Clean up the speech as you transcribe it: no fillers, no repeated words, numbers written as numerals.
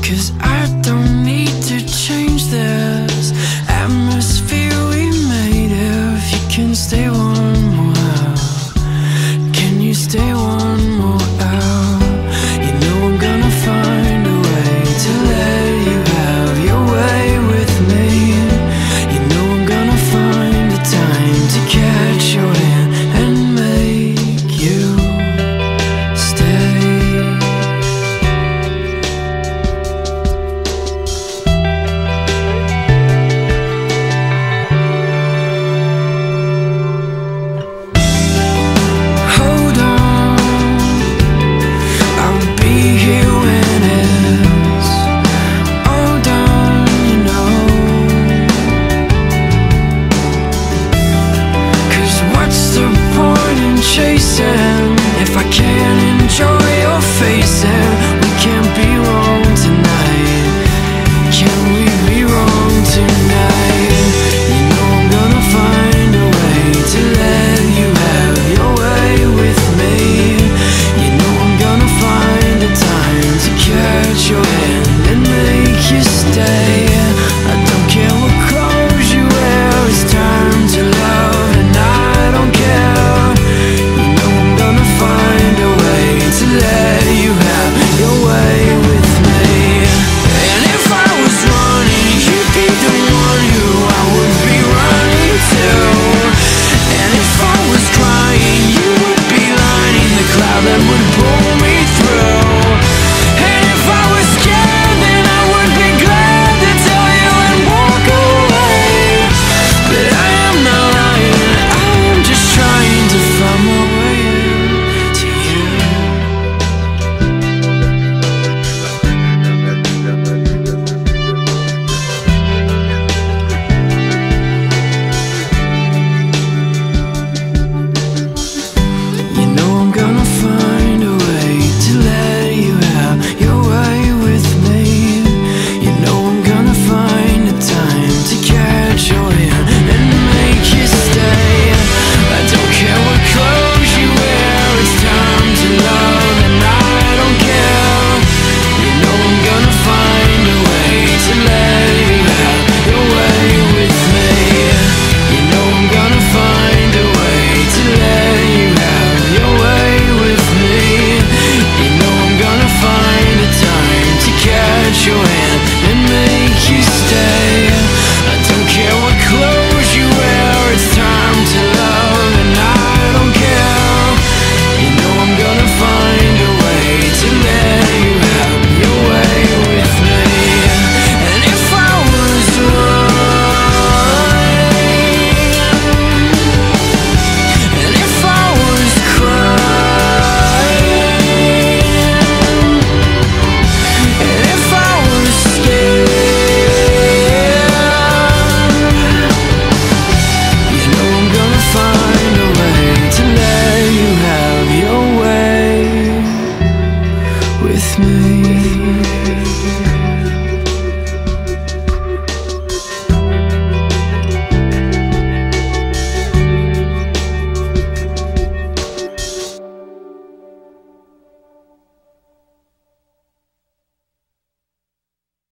'cause I don't need to change this atmosphere we made. If you can stay one more hour, can you stay one more hour? You know I'm gonna find a way to let you have your way with me. You know I'm gonna find the time to catch your hand and make you stay. Hold on, I'll be here when it's all done, you know. 'Cause what's the point in chasing if I can't enjoy your face? And we can't be wrong tonight. Can we be wrong tonight? You know I'm gonna find a way to let you have your way with me. You know I'm gonna find a time to catch your hand and make you stay. I don't care what clothes you wear, it's time to love and I don't care. You know I'm gonna find a way to let you have your way with me. And if I was running, you'd be the one who I would be running to. And if I was crying, you would be lining the cloud that would pull me through. And if I was scared, then I would be glad to tell you and walk away. But I am not lying, I am just trying to find my way to you. You know I'm gonna find a way to let you have your way with me. You know I'm gonna find a time to catch your hand and make you stay. I don't care what clothes you wear, it's time to love and I don't care. You know I'm gonna find a way to let you have your way with me. You know I'm gonna find a way to let you have your way with me. You know I'm gonna find a time to catch your hand and make you stay. I don't care what clothes you wear, it's time to love and I don't care. You know I'm gonna find a way to let you have your way with me. And if I was running, and if I was crying, and if I was scared, you know I'm gonna find a way to let you have your way with me.